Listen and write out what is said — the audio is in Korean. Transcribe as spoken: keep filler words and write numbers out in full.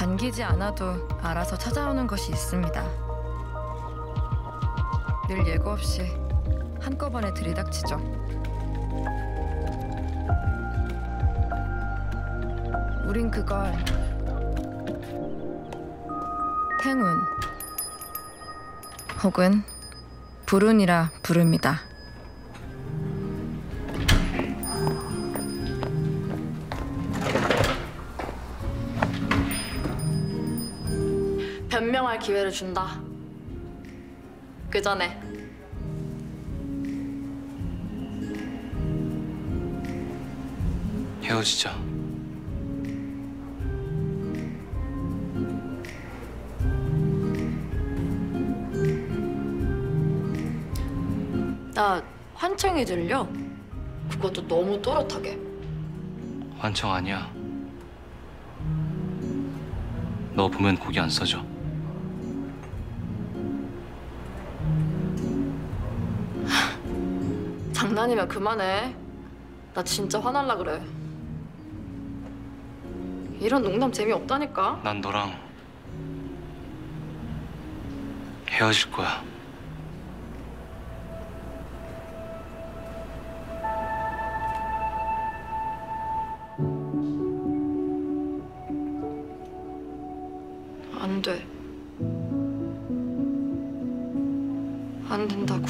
반기지 않아도 알아서 찾아오는 것이 있습니다. 늘 예고 없이 한꺼번에 들이닥치죠. 우린 그걸 행운 혹은 불운이라 부릅니다. 변명할 기회를 준다. 그 전에 헤어지자. 나 환청이 들려. 그것도 너무 또렷하게. 환청 아니야. 너 보면 고기 안 써져. 장난이면 그만해. 나 진짜 화날라 그래. 이런 농담 재미없다니까. 난 너랑 헤어질 거야. 안 돼. 안 된다고.